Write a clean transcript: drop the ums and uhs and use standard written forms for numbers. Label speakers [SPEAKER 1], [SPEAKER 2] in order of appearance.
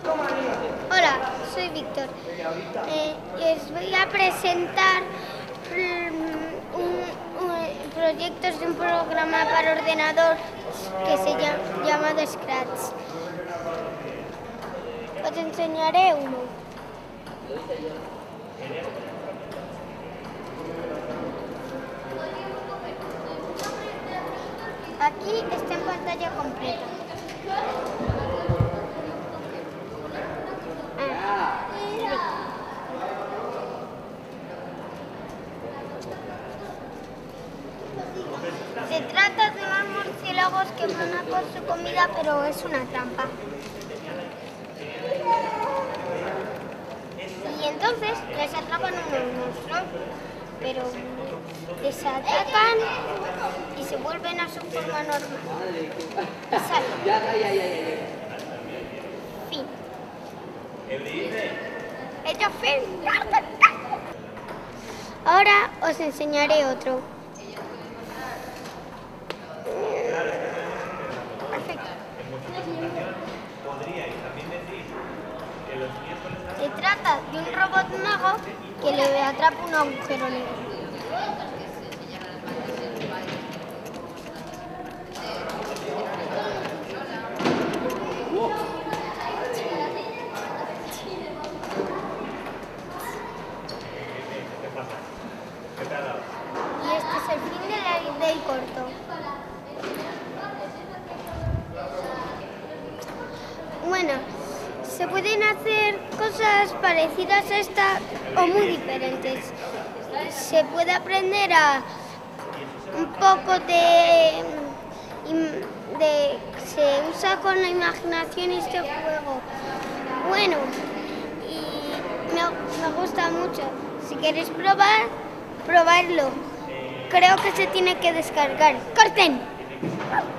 [SPEAKER 1] Hola, soy Víctor. Les voy a presentar proyectos de un programa para ordenador que se llama Scratch. Os enseñaré uno. Aquí está en pantalla completa. Se trata de unos murciélagos que van a por su comida, pero es una trampa. Y entonces les atrapan unos monstruos, pero les atacan y se vuelven a su forma normal. Y salen. Fin. Hecho fin. Ahora os enseñaré otro. Perfecto. Se trata de un robot mago que le atrapa un agujero negro. Y este es el fin del corto. Bueno, se pueden hacer cosas parecidas a esta o muy diferentes. Se puede aprender a un poco se usa con la imaginación este juego. Bueno, y me gusta mucho. Si queréis probarlo. Creo que se tiene que descargar. ¡Corten!